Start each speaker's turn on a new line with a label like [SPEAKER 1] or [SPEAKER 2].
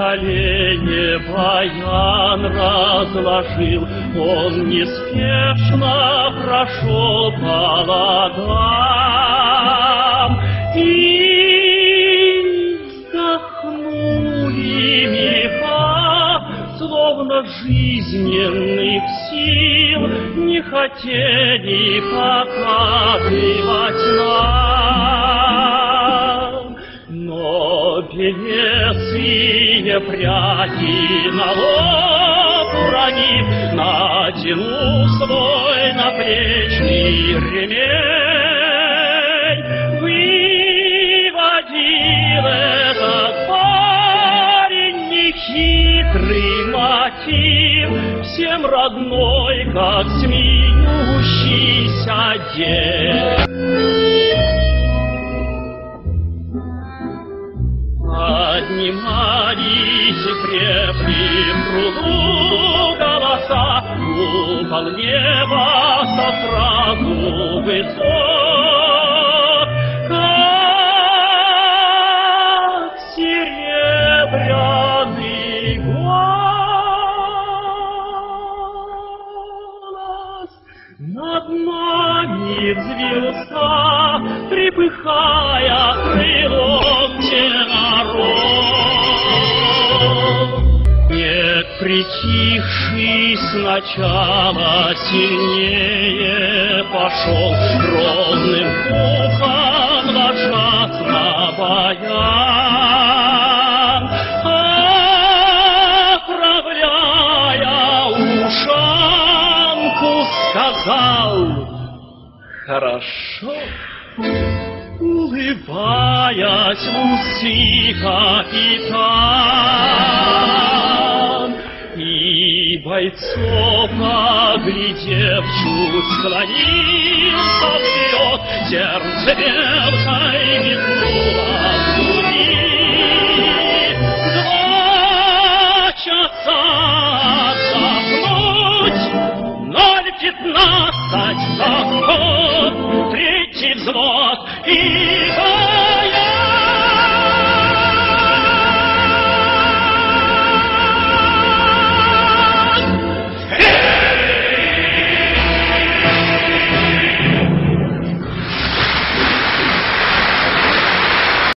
[SPEAKER 1] колени баян разложил, он неспешно прошел по ладам, и вздохнули меха, словно жизненных сил не хотели показывать нам. Но белесые пряди на лоб уронив, натянул свой наплечный ремень, выводил этот парень нехитрый мотив, всем родной, как смеющийся дед. Поднимались крепким кругу голоса, купол неба со сразу высот, как серебряный голос. Над нами взвился, трепыхая крылом теноров. Снег, притихший сначала, сильнее пошел, ровным ухом ложась на баян, оправляя ушанку, сказал: хорошо, улыбаясь в усы капитан. И бойцов, оглядев, чуть склонился вперед, сердце белкой метнуло